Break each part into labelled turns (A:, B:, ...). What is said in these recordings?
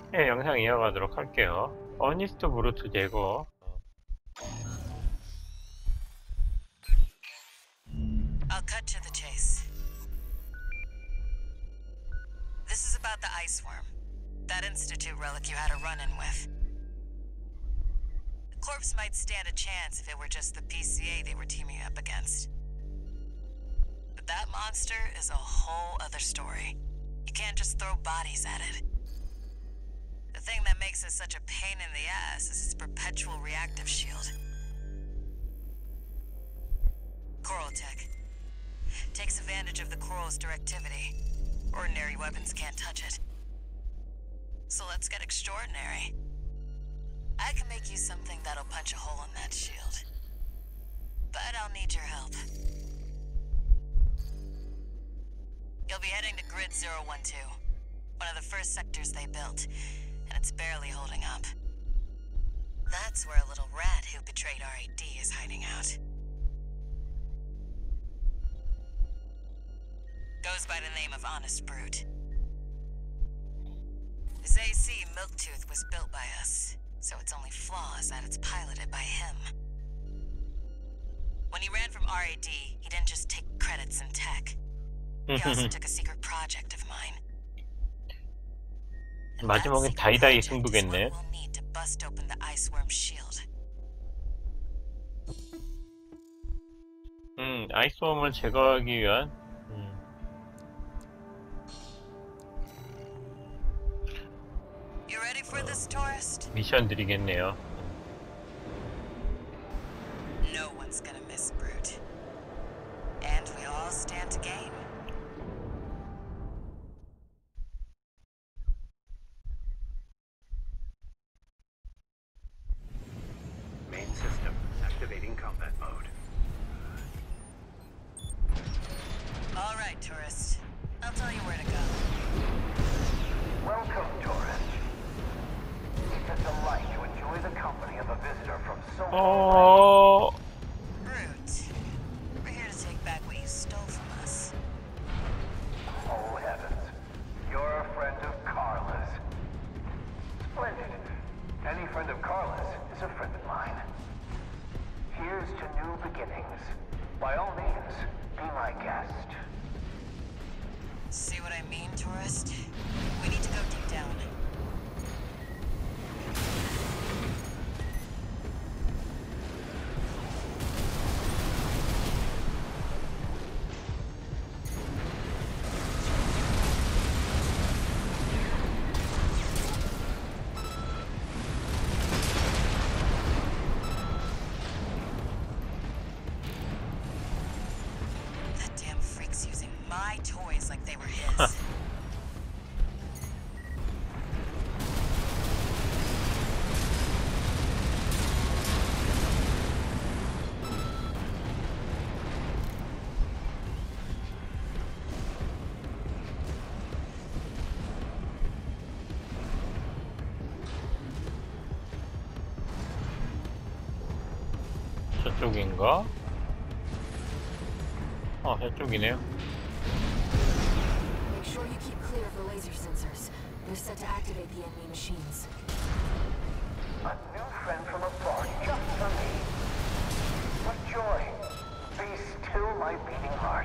A: 네, 영상 이어가도록 할게요. 어니스트 브루트 제거.
B: I'll cut to the chase. This is about the ice worm. That Institute relic you had a run-in with. The corpse might stand a chance if it were just the PCA they were teaming up against. But that monster is a whole other story. You can't just throw bodies at it. The thing that makes it such a pain in the ass is its perpetual reactive shield. Coral tech. Takes advantage of the coral's directivity. Ordinary weapons can't touch it. So let's get extraordinary. I can make you something that'll punch a hole in that shield. But I'll need your help. You'll be heading to Grid 012, one of the first sectors they built, and it's barely holding up. That's where a little rat who betrayed RAD is hiding out. Goes by the name of Honest Brute. His AC Milktooth was built by us, so its only flaw is that it's piloted by him. When he ran from RAD, he didn't just take credits in tech. He also took a secret project of mine. And that
A: 마지막엔
B: secret
A: 다이다이
B: project is
A: 승부겠네.
B: what we'll need to bust open the iceworm shield.
A: 아이스웜을 제거하기 위한
B: You ready for this, tourist?
A: 미션들이겠네요.
B: No one's gonna miss Brute. And we all stand to gain.
C: Main system activating combat mode.
B: All right, tourist. I'll tell you where to go.
C: Welcome, tourist. It's a delight to enjoy the company of a visitor from so far.
B: Brute. We're here to take back what you stole from us.
C: Oh heavens, you're a friend of Carla's. Splendid. Any friend of Carla's is a friend of mine. Here's to new beginnings. By all means, be my guest.
B: See what I mean, tourist? We need to go deep down. That damn freak's using my toys like they were his.
A: 저쪽인가? 저쪽이네요.
D: Make sure you keep clear of the laser sensors. They're set to activate the enemy machines.
C: A new friend from afar, just for me. What joy. Be still my beating heart.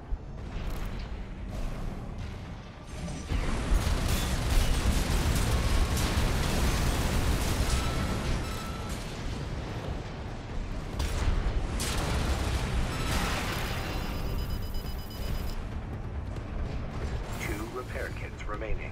C: Two repair kits remaining.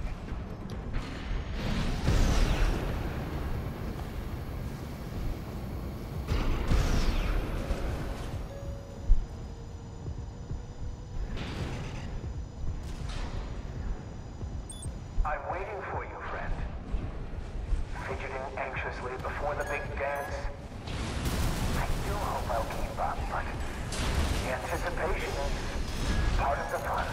C: I'm waiting for you, friend. Fidgeting anxiously before the big dance. I do hope I'll keep up, but the anticipation is part of the fun.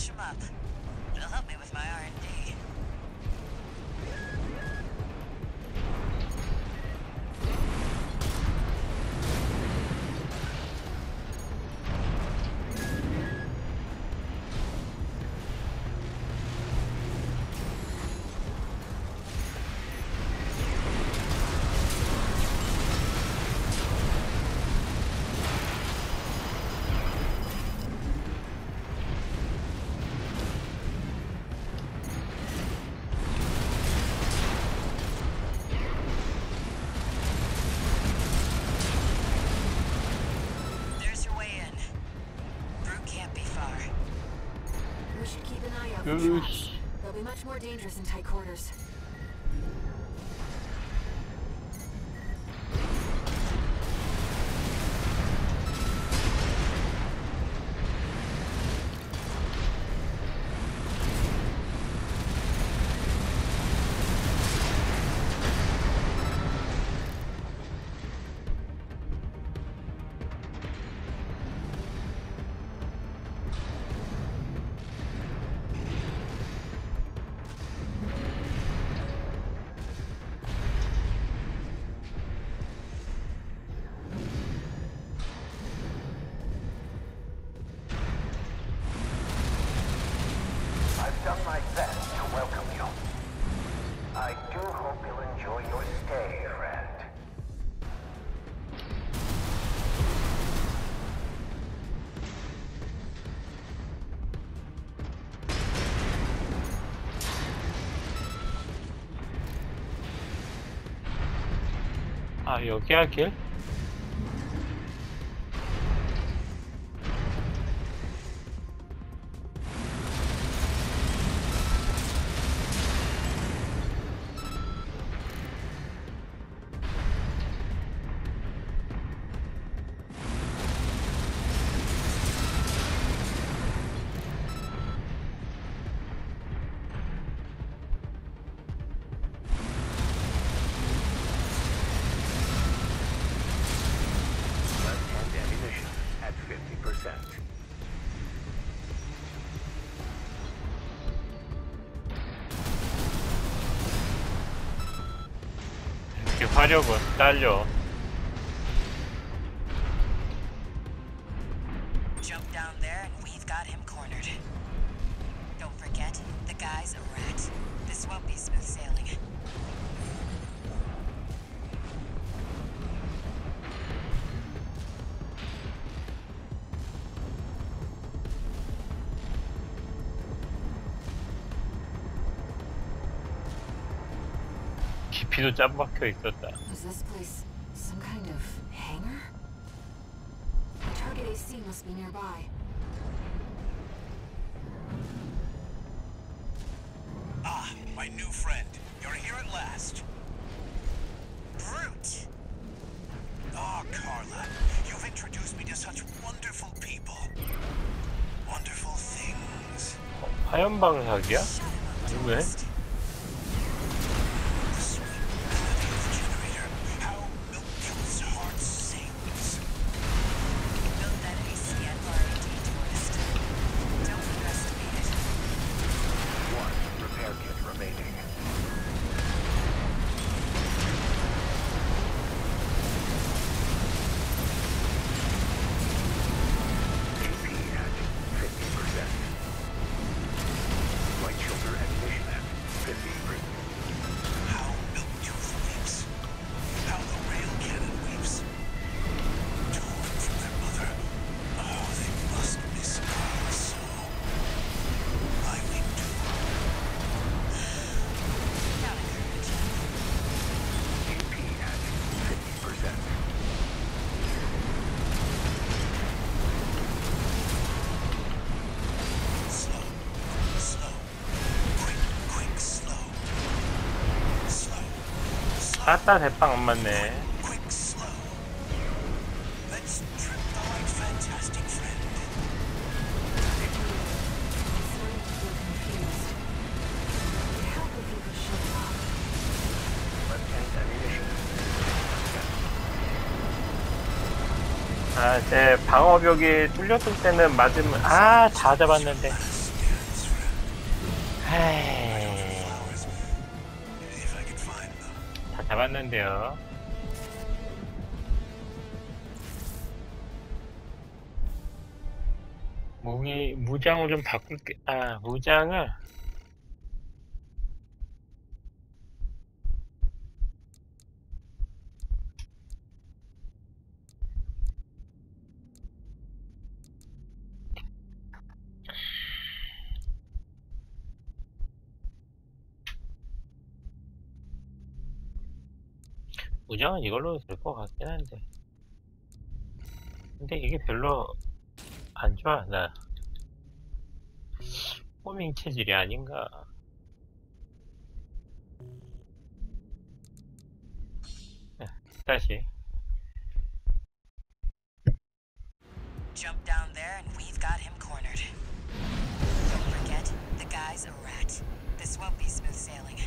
B: finish him up. It'll help me with my R&D. There's your way in. Brute can't be far.
D: We should keep an eye out for
A: Oosh.
D: traps. They'll be much more dangerous in tight quarters.
C: I've done my best to welcome you. I do hope you'll enjoy your stay, friend.
A: 아, 여기야 길?
C: Left-hand ammunition at 50%.
A: 이렇게 화력은 딸려.
B: Jump down there and we've got him cornered. Don't forget, the guy's a rat. This won't be smooth sailing.
A: 깊이도 짱 박혀 있었다.
D: Was this place some kind of hangar? The target AC must be nearby.
E: Ah, my new friend. You're here at last.
B: Brute!
E: Oh, Carla, you've introduced me to such wonderful people. Wonderful things.
A: 화염 방사기야?
B: Shut him up,
A: 왜?
B: tourist.
E: The sweet melody of the generator. How milk kills heart sings.
B: Built that AC at R&D, tourist. Don't underestimate it.
C: One repair kit remaining. AP at 50%. Light shoulder ammunition at 50%.
E: How Milktooth weeps. How the rail cannon weeps. Torn from their mother. Oh, they must miss Carla so. I weep too.
B: Don't encourage him.
C: AP at 50%.
E: Slow. Slow. Quick, quick, slow. Slow. Slow.
A: 아따 대빵 안 맞네.
E: Quick, slow. Let's trip the light, fantastic friend.
D: I'm starting to feel confused. It'd help if you could shut it off.
C: Left-hand ammunition.
A: 아, 제 방어벽이 뚫렸을 때는 맞으면 다 잡았는데. 하이,
E: Flowers, if I can find them.
A: 다 잡았는데요. 무장을 좀 바꿀게. 아, 무장을 무장은 이걸로 될 것 같긴 한데. 근데 이게 별로 안 좋아. 나 호밍 체질이 아닌가. 다시.
B: Jump down there and we've got him cornered. Don't forget, the guy's a rat. This won't be smooth sailing.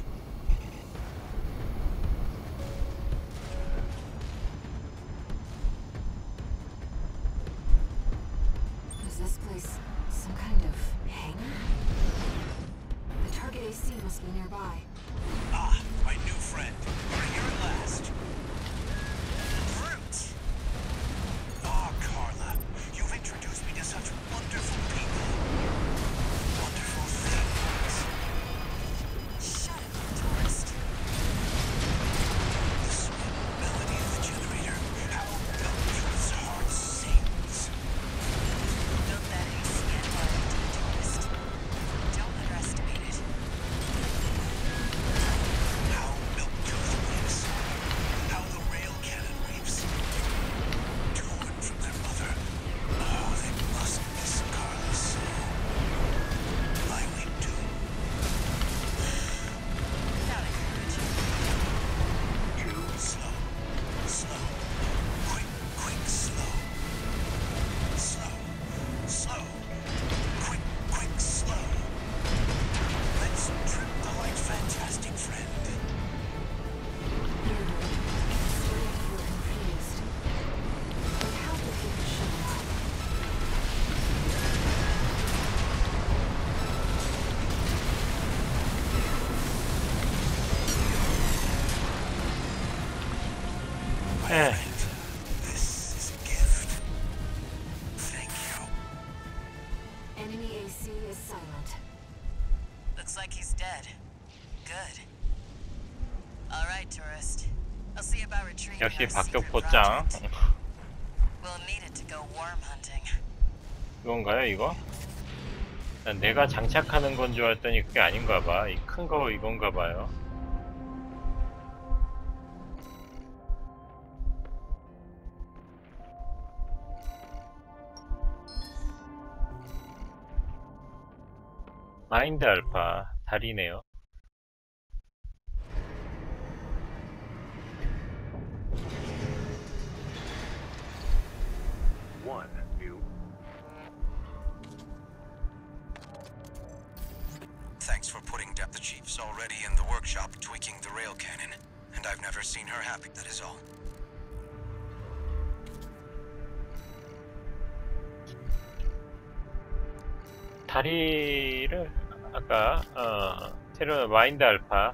D: Is this place some kind of hangar? The target AC must be nearby.
E: Ah, my new friend. You're here at last.
B: Brute!
E: Ah, Carla. You've introduced me to such wonderful people. Wonderful things.
B: Shut up, tourist.
E: The sweet melody of the generator. How Beltruth's heart sings.
B: Built that AC at RFD, tourist. Don't underestimate it.
E: How Beltruth weeps. How the rail cannon weeps. Torn from their mother. Oh, they must miss Carla so. I weep too.
B: Without encouraging.
E: Slow. Slow. Quick, quick, slow. Slow. Slow. Quick, quick, slow. Let's trip the light fantastic friend.
D: You're confused. But how did you show up?
E: My
A: Eh.
E: friend, this is a gift. Thank you.
D: Enemy AC is silent.
B: Looks like he's dead. Good. All right, tourist. I'll see about retrieving
A: 역시
B: our secret
A: 박격포장.
B: project. We'll need it to go worm hunting.
A: 이건가요, 이거? 난 내가 장착하는 건 줄 알았더니 그게 아닌가 봐. 이 큰 거 이건가 봐요. 마인드 알파 다리네요.
C: One new.
E: Thanks for putting down. The chief's already in the workshop tweaking the rail cannon, and I've never seen her happy, that is all.
A: 다리를 아까 새로 마인드 알파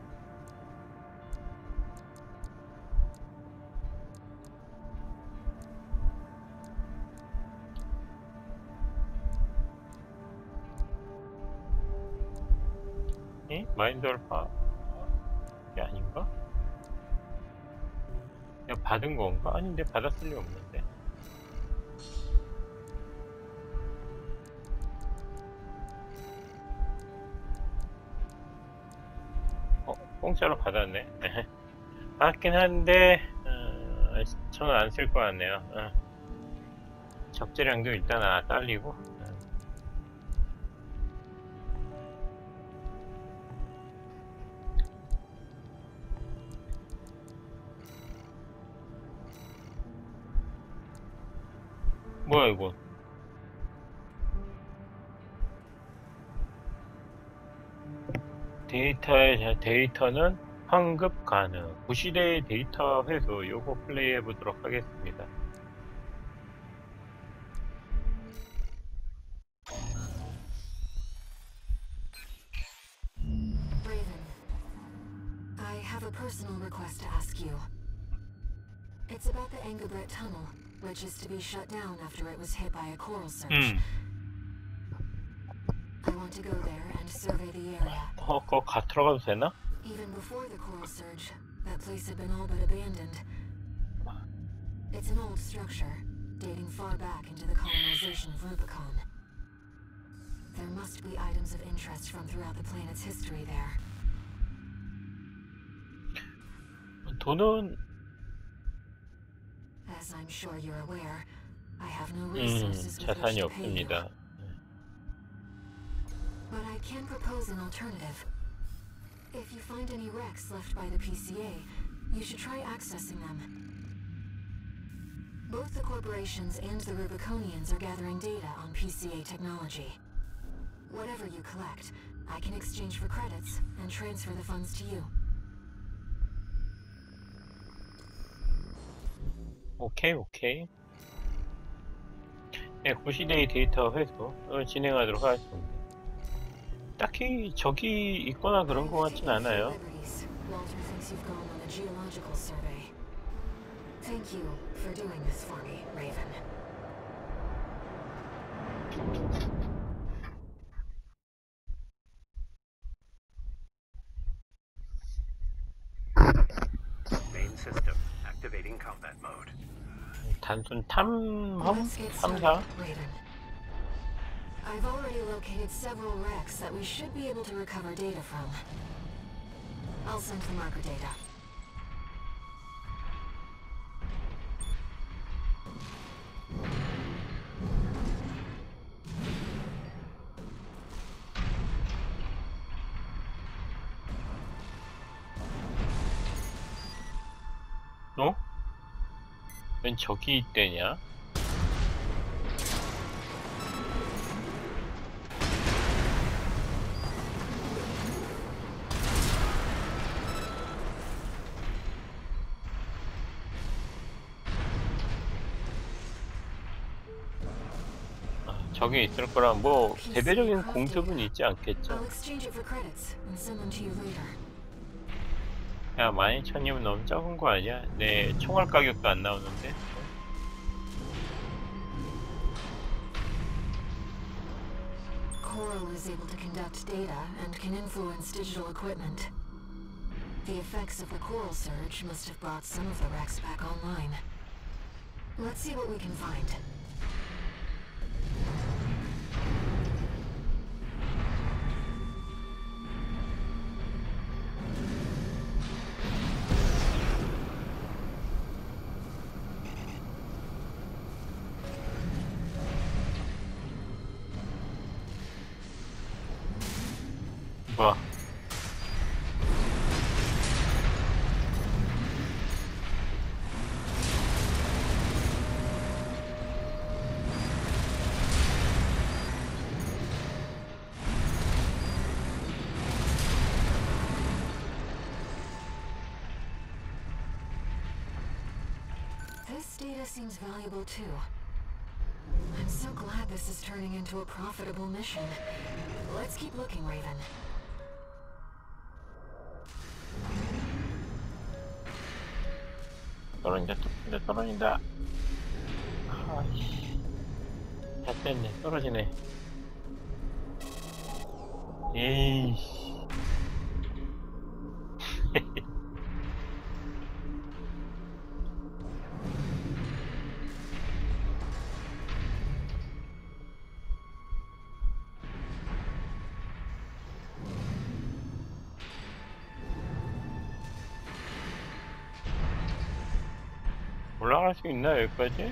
A: 마인드 알파 이게 아닌가? 내가 받은 건가? 아닌데 받았을 리 없는데. 공짜로 받았네. 받긴 한데 저는 안 쓸 것 같네요. 적재량도 일단 딸리고. 뭐야 이거? 데이터는 환급 가능. 구시대의 데이터 회수 요거 플레이해 보도록 하겠습니다.
D: have a personal request to ask you. It's about the Engabret Tunnel, which is to be shut down after it was hit by a coral surge. I want to go there and survey the area.
A: 그거 들어가도 되나?
D: Even before the coral surge, that place had been all but abandoned. It's an old structure, dating far back into the colonization of Rubicon. There must be items of interest from throughout the planet's history there.
A: 돈은
D: As I'm sure you're aware, I have no resources with which
A: 자산이
D: to pay you.
A: 없습니다.
D: But I can propose an alternative. If you find any wrecks left by the PCA, you should try accessing them. Both the corporations and the Rubiconians are gathering data on PCA technology. Whatever you collect, I can exchange for credits and transfer the funds to you.
A: 오케이. 네, 구시대의 데이터 회수를 진행하도록 하겠습니다. 딱히 적이 있거나 그런 것 같진 않아요.
D: Walter thinks you've gone on a geological survey. Thank you for doing this for me, Raven.
C: Main system activating combat mode.
A: 단순 탐험?
D: Let's get started,
A: 탐사?
D: Raven. I've already located several wrecks that we should be able to recover data from. I'll send the marker data.
A: 어? 웬 적이 있대냐? 적이 있을 거라 뭐 대대적인 공습은 있지 않겠죠?
D: I'll exchange it for credits and send them to you later.
A: 야, 12,000이면 너무 적은 거 아니야? 내 총알 가격도 안 나오는데?
D: Coral is able to conduct data and can influence digital equipment. The effects of the coral surge must have brought some of the wrecks back online. Let's see what we can find.
A: 뭐야?
D: This data seems valuable too. I'm so glad this is turning into a profitable mission. Let's keep looking, Raven.
A: 떨어진다. 아이씨. 다 뺐네. 떨어지네. 에이씨. 올라갈 수 있나 여기까지?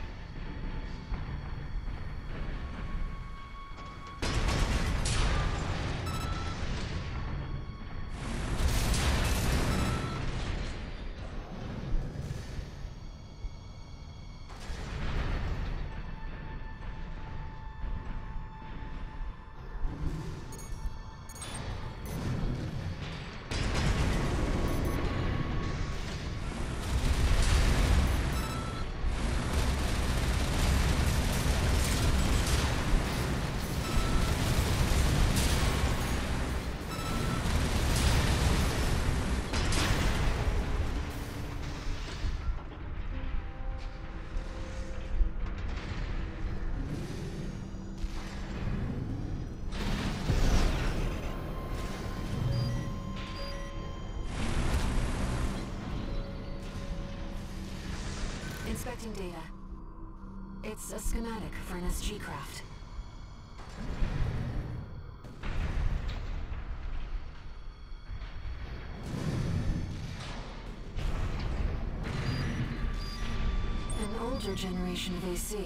D: Extracting data. It's a schematic for an SG craft. An older generation of AC.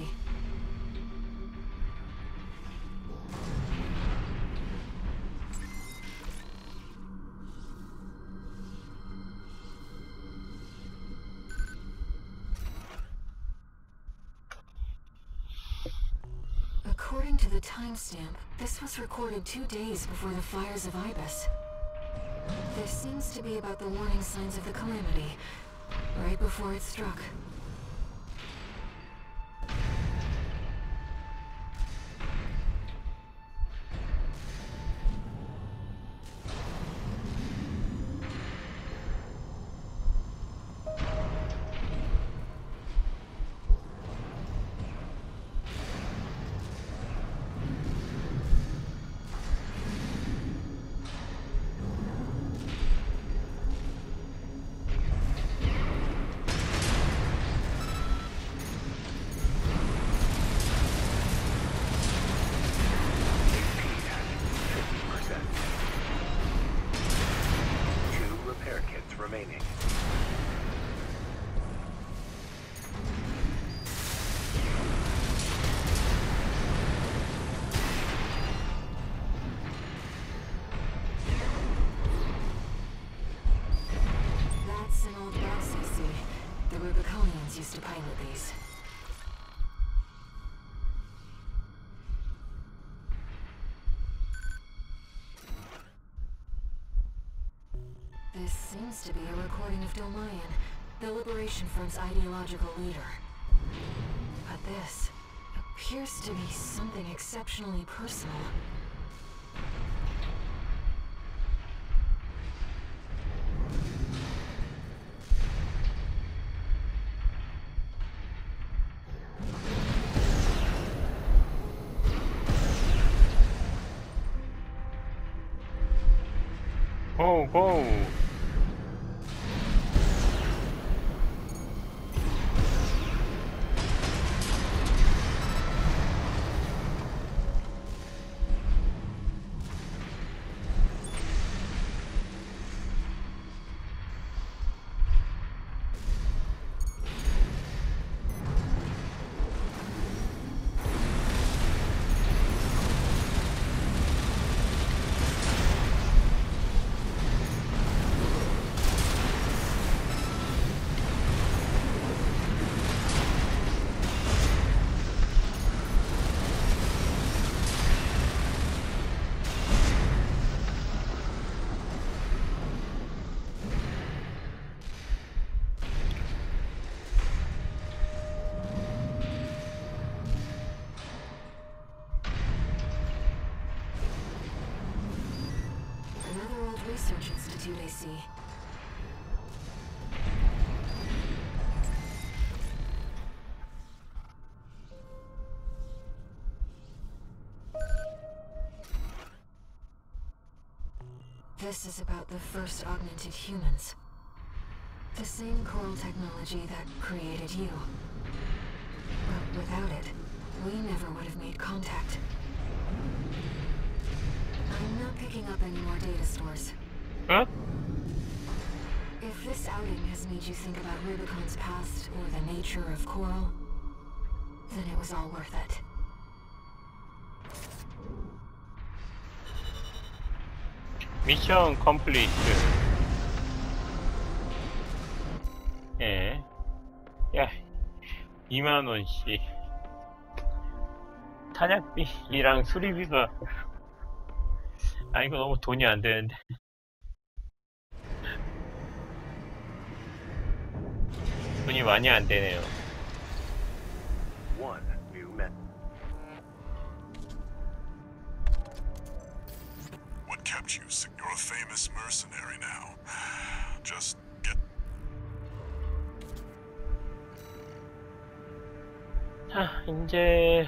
D: According to the timestamp, this was recorded 2 days before the fires of Ibis. This seems to be about the warning signs of the calamity, right before it struck.
C: Remaining.
D: That's an old boss I see. The Rubiconians used to pilot these. This seems to be a recording of Dolmayan, the Liberation Front's ideological leader. But this appears to be something exceptionally personal.
A: 고, 고!
D: Another old research institute I see. This is about the first augmented humans. The same coral technology that created you. But without it, we never would have made contact. I'm not picking up any more data stores.
A: Huh?
D: If this outing has made you think about Rubicon's past or the nature of coral, then it was all worth it.
A: 미션 컴플리트. 예. 야, 20,000원씩. 탄약비랑 수리비가. 아, 이거 너무 돈이 안 되는데. 돈이 많이 안 되네요.
C: One new met.
E: What kept you? You're a famous mercenary now. Just get.
A: 자, 이제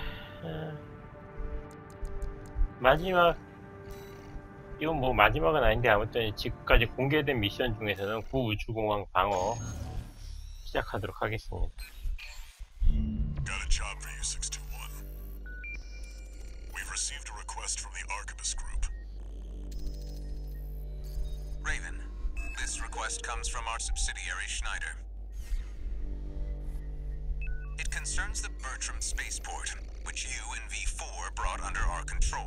A: 마지막. 이건 뭐 마지막은 아닌데 아무튼 지금까지 공개된 미션 중에서는 구우주공항 방어 시작하도록 하겠습니다.
E: job for you, 621. We've received a request from the Archibus Group.
F: Raven, this request comes from our subsidiary Schneider. It concerns the Bertram spaceport, which you and V4 brought under our control.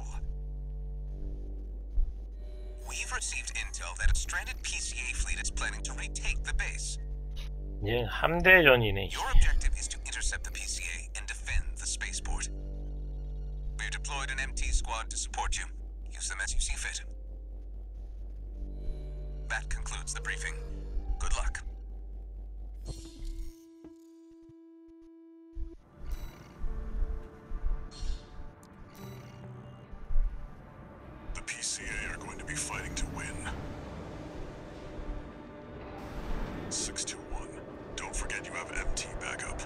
F: We've received intel that a stranded PCA fleet is planning to retake the base.
A: 이제 함대전이네.
F: Your objective is to intercept the PCA and defend the spaceport. We've deployed an MT squad to support you. Use them as you see fit. That concludes the briefing. Good luck.
E: The PCA are going to be fighting to win. 621, don't forget you have MT backup.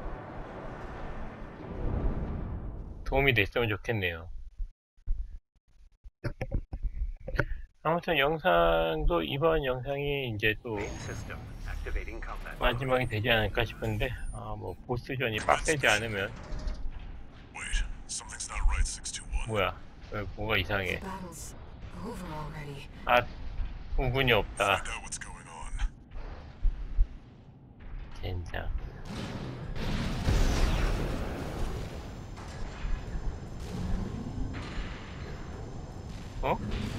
A: 도움이 됐으면 좋겠네요. 아무튼 영상도 이번 영상이 이제 또 마지막이 되지 않을까 싶은데 뭐 보스전이 빡세지 않으면
E: Wait, something's not right, 621.
A: 뭐야 뭐가 이상해.
D: Battle's over already.
A: 아 흥분이 없다.
E: Find out what's going on.
A: 젠장. 어?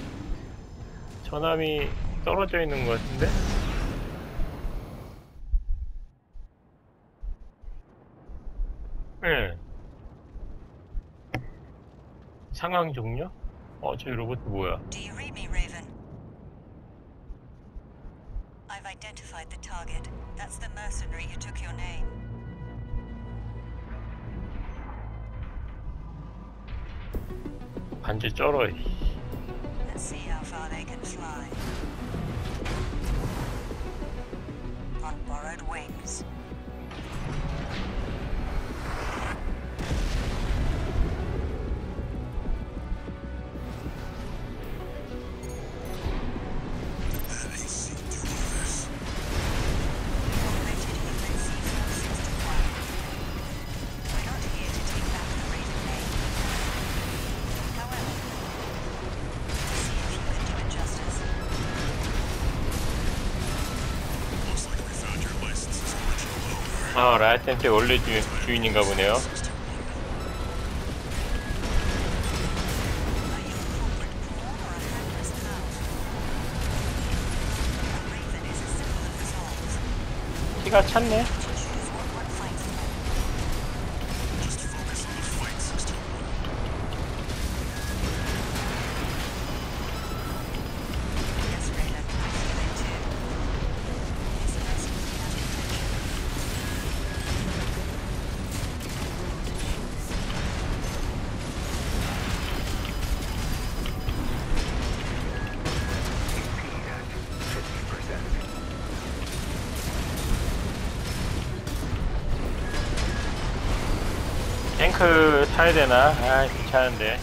A: 전함이 떨어져 있는 것 같은데? 네. 상황 종료? 저 로봇 뭐야?
B: Do you read me, Raven? I've identified the target. That's the mercenary who took your name.
A: 반지 쩔어.
B: Let's see how far they can fly. On borrowed wings.
E: That AC doing this.
B: Rated Unit C461. We're not here to take back the Raven name. However, see if you can do it justice.
E: Looks like we found your license's original owner.
A: 라이센스의 원래 주인인가 보네요.
B: Are you a corporate pawn or a handless hound? A Raven is a symbol of resolve.
A: 키가 찼네.
B: Choose what one fights for.
E: Just focus on the fight, 621.
B: Yes, Raven, I feel it too. It's a lesson we have intention.
A: 탱크 타야 되나? 귀찮은데.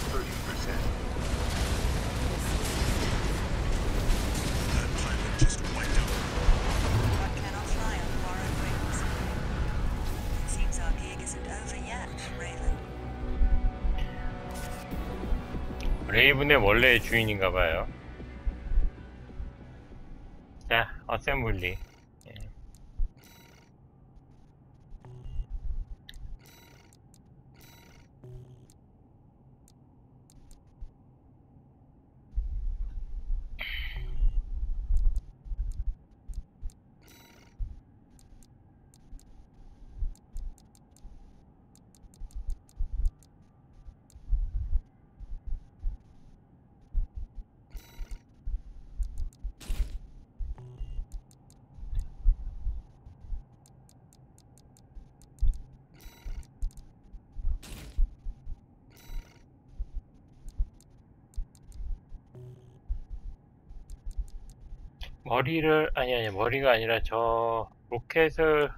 E: That pilot just wiped out.
B: One cannot fly on borrowed wings. It seems our gig isn't over yet, Raven.
A: 레이븐의 원래 주인인가 봐요. 자, 어셈블리. 머리를 아니 머리가 아니라 저 로켓을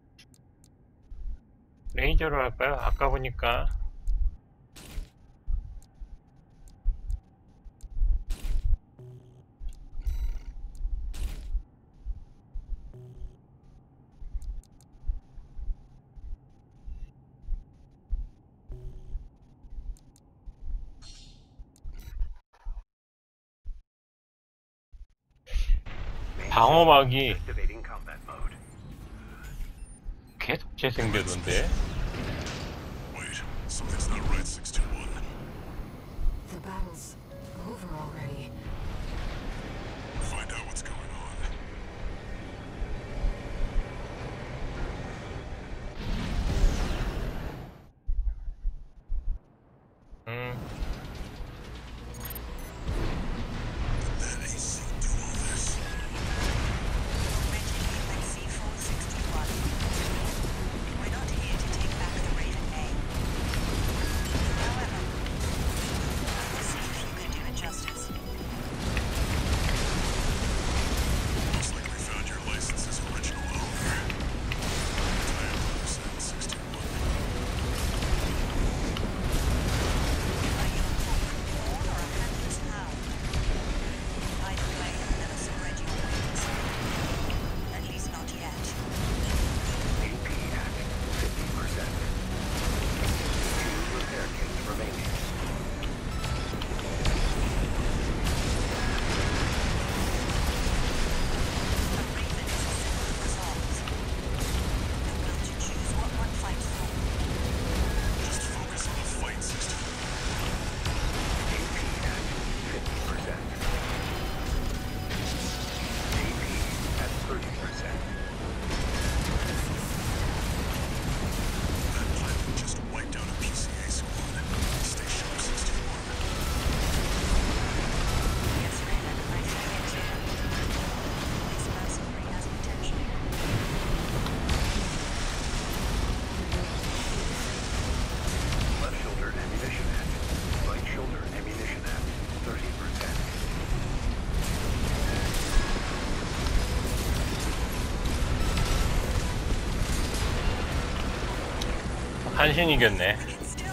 A: 레이저로 할까요? 아까 보니까 방어막이
C: Activating combat mode.
A: 계속 재생되던데.
E: Wait, something's not right, 621.
D: The battle's over already.
E: Find out what's going on. That AC do all this?
B: Originally C461. We're not here to take back the Raven name. However, we'll see if you can do it justice.
E: Looks like we found your license's original owner. Time to send 621.
B: Are you a hook or a handless hound? Either way, you'll never spread your wings. At least not yet.
C: AP at 50%. 2 repair kits remaining.
B: A Raven is a simple resolve. The will to choose what one fights for.
E: Just focus on the fight, 621.
C: AP at 50%. AP at 30%.
E: That pilot just wiped out a PCA squad. Stay sharp, 621.
B: Yes, Raven, I feel it too. This mercenary has potential.
C: Left shoulder ammunition at. Right shoulder ammunition at 30%.
A: 한신 이겼네.
B: We can still...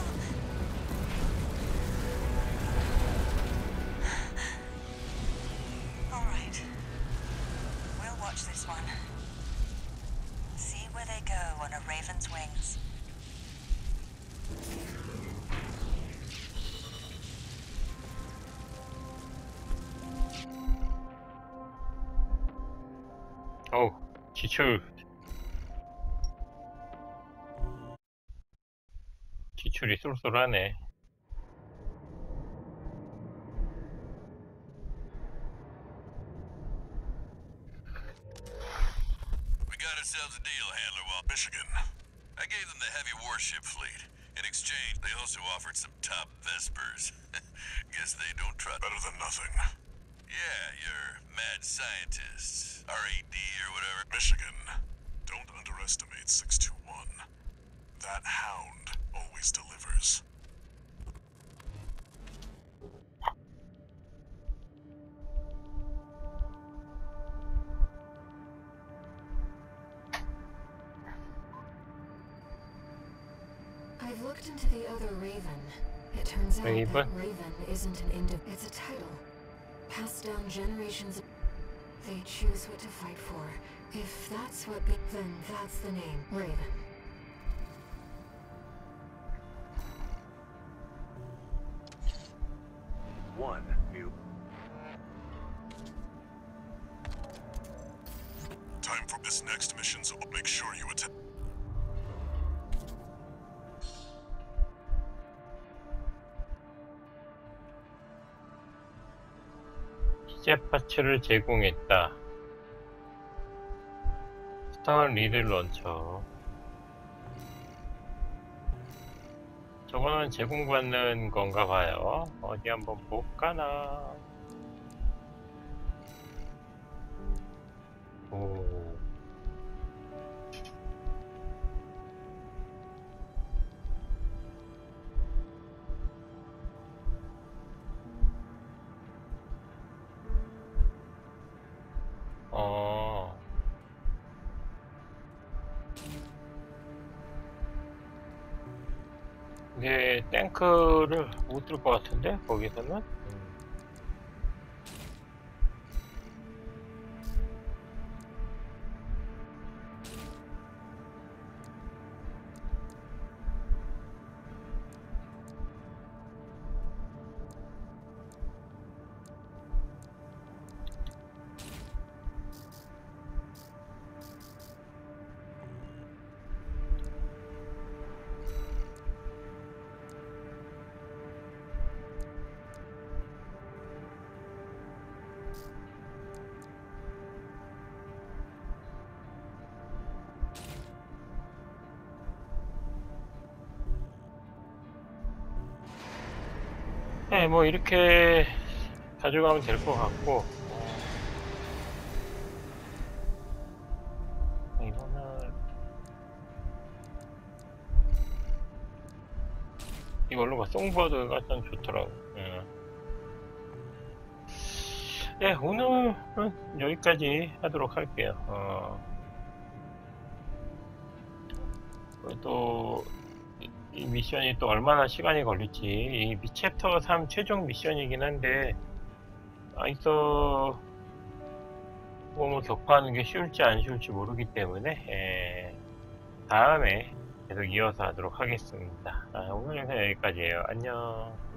B: Alright. We'll watch this one. See where they go on a Raven's wings.
A: 어우, 지출. 지출이 쏠쏠하네.
E: We got ourselves a deal, Handler, while Michigan. I gave them the heavy warship fleet. In exchange, they also offered some top Vespers. Guess they don't try better than nothing. Yeah, your mad scientists, RAD or whatever. Michigan, don't underestimate 621. That hound always delivers.
D: I've looked into the other Raven. It turns out
A: Raven?
D: that Raven isn't an it's a title. Passed down generations. They choose what to fight for. If that's what then that's the name, Raven.
C: One new.
E: Time for this next mission, so make sure you attend.
A: 시제 파츠를 제공했다. 스타원 리들 런처. 저거는 제공받는 건가 봐요. 어디 한번 볼까나. 오. 근데 탱크를 못 들 것 같은데 거기서는. 네, 뭐 이렇게 가져가면 될 것 같고, 이거는 이걸로 봐. 송버드가 좀 좋더라고. 예, 오늘은 여기까지 하도록 할게요. 또 이 미션이 또 얼마나 시간이 걸릴지, 이 챕터 3 최종 미션이긴 한데 아이서 뭐 격파하는 게 쉬울지 안 쉬울지 모르기 때문에 다음에 계속 이어서 하도록 하겠습니다. 오늘 영상 여기까지예요. 안녕.